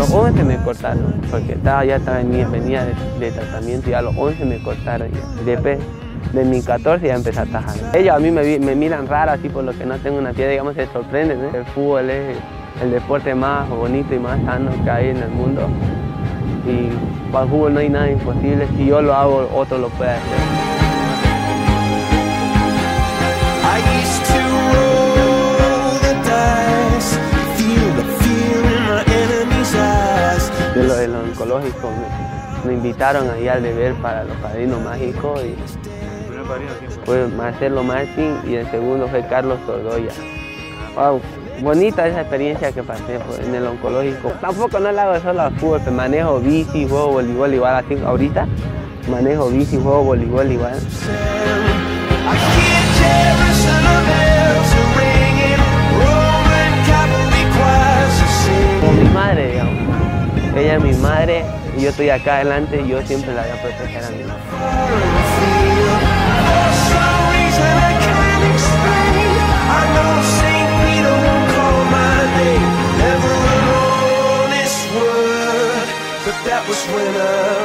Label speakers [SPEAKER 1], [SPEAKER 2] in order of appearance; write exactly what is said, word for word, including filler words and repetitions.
[SPEAKER 1] los once me cortaron, porque estaba, ya estaba en mi, venía de, de tratamiento y a los once me cortaron ya. Después de mis catorce ya empecé a tajar. Ellos a mí me, me miran raro así por lo que no tengo una piel, digamos, se sorprenden, ¿eh? El fútbol es el deporte más bonito y más sano que hay en el mundo. Y para el fútbol no hay nada imposible, si yo lo hago, otro lo puede hacer. De lo del oncológico me, me invitaron allá al deber para los padrinos mágicos y fue Marcelo Martín y el segundo fue Carlos Tordoya. Wow, bonita esa experiencia que pasé pues, en el oncológico. Tampoco no le hago solo al fútbol, pues manejo bici, juego voleibol igual, así ahorita manejo bici, juego voleibol igual. Como mi madre, digamos. Ella es mi madre y yo estoy acá adelante y yo siempre la voy a proteger a mi madre. That was when I